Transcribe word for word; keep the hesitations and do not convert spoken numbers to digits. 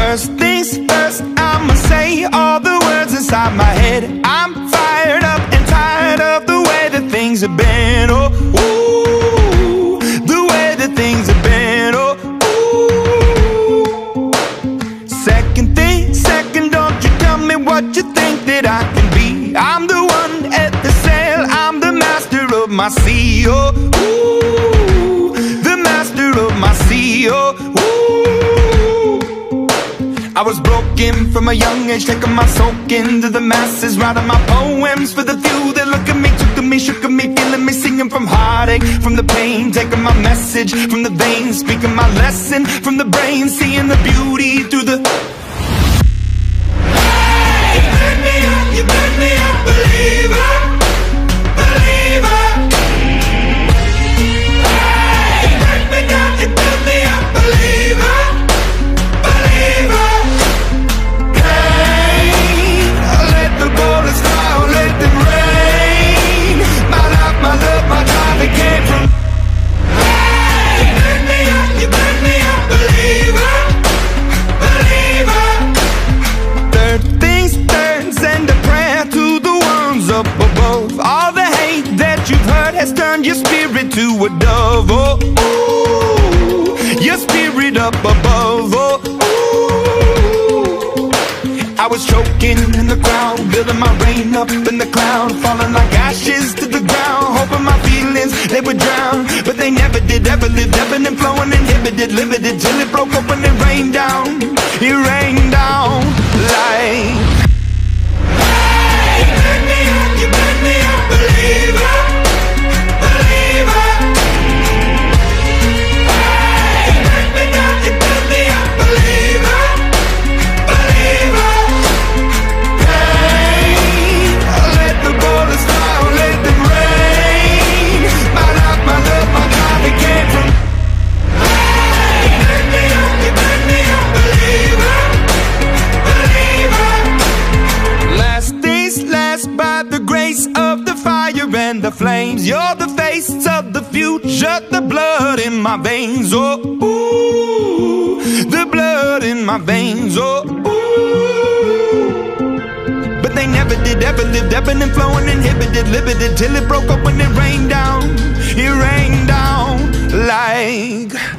First things first, I'ma say all the words inside my head. I'm fired up and tired of the way that things have been. Oh, ooh, the way that things have been. Oh, ooh. Second thing, second, don't you tell me what you think that I can be. I'm the one at the sail, I'm the master of my sea. Oh, ooh, the master of my sea. Oh, ooh. I was broken from a young age, taking my soak into the masses, writing my poems for the few that look at me, took to me, shook at me, feeling me, singing from heartache, from the pain, taking my message from the veins, speaking my lesson from the brain, seeing the beauty through the... Hey, you burn me up, you burn me up, believer, believer. Hey, you burn me down, you burn me up, believer, believer. Has turned your spirit to a dove. Oh, ooh, your spirit up above. Oh, ooh. I was choking in the crowd, building my rain up in the cloud, falling like ashes to the ground, hoping my feelings they would drown, but they never did. Ever lived, ebbing and flowing, inhibited, limited, till it broke open and rained down. It rained down like... Hey, you burn me up, you burn me up, believer. And the flames, you're the face of the future, the blood in my veins. Oh, ooh, the blood in my veins. Oh, ooh. But they never did, ever lived, ebbing and flowing, inhibited, limited, till it broke up when it rained down. It rained down like...